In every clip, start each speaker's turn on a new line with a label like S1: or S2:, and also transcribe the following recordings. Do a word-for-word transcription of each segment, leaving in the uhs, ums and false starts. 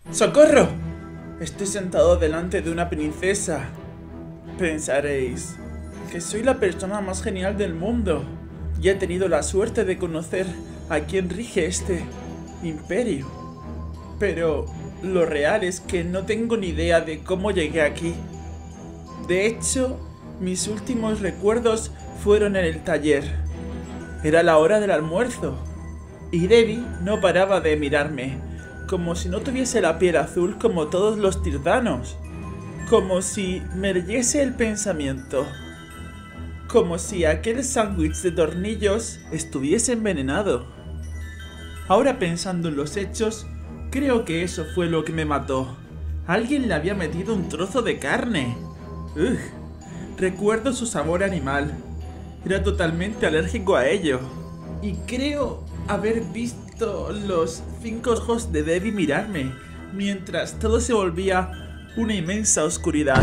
S1: ¡Socorro! Estoy sentado delante de una princesa. Pensaréis que soy la persona más genial del mundo y he tenido la suerte de conocer a quien rige este imperio. Pero lo real es que no tengo ni idea de cómo llegué aquí. De hecho, mis últimos recuerdos fueron en el taller. Era la hora del almuerzo y Debbie no paraba de mirarme, como si no tuviese la piel azul como todos los tirdanos, como si me leyese el pensamiento, como si aquel sándwich de tornillos estuviese envenenado. Ahora pensando en los hechos, creo que eso fue lo que me mató. Alguien le había metido un trozo de carne. Ugh. Recuerdo su sabor animal. Era totalmente alérgico a ello. Y creo haber visto los cinco ojos de Debbie mirarme, mientras todo se volvía una inmensa oscuridad.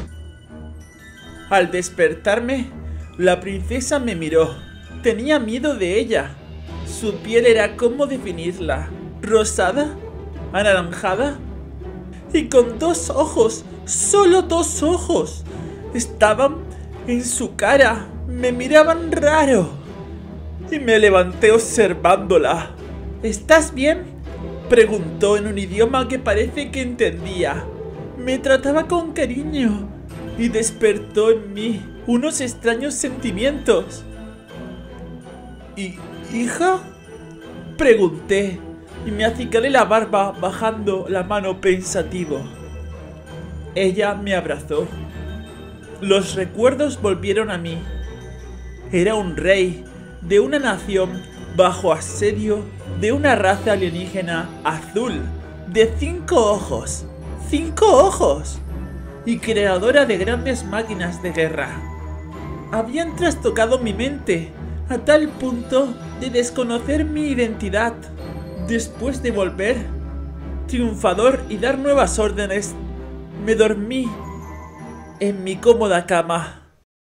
S1: Al despertarme, la princesa me miró. Tenía miedo de ella. Su piel era, ¿cómo definirla? ¿Rosada? ¿Anaranjada? Y con dos ojos, solo dos ojos. Estaban en su cara, me miraban raro. Y me levanté observándola. ¿Estás bien?, preguntó en un idioma que parece que entendía. Me trataba con cariño y despertó en mí unos extraños sentimientos. ¿Y hija?, pregunté y me acicalé la barba bajando la mano pensativo. Ella me abrazó. Los recuerdos volvieron a mí. Era un rey de una nación bajo asedio de una raza alienígena azul de cinco ojos. ¡Cinco ojos! Y creadora de grandes máquinas de guerra. Habían trastocado mi mente a tal punto de desconocer mi identidad. Después de volver, triunfador, y dar nuevas órdenes, me dormí en mi cómoda cama.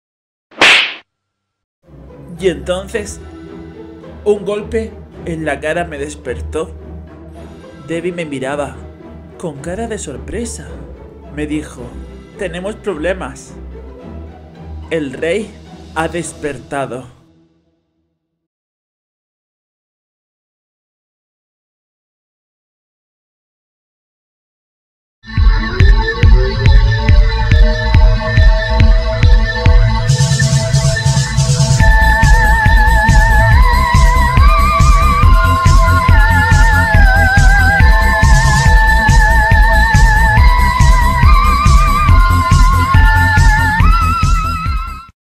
S1: Y entonces, un golpe en la cara me despertó. Debbie me miraba con cara de sorpresa. Me dijo: tenemos problemas. El rey ha despertado.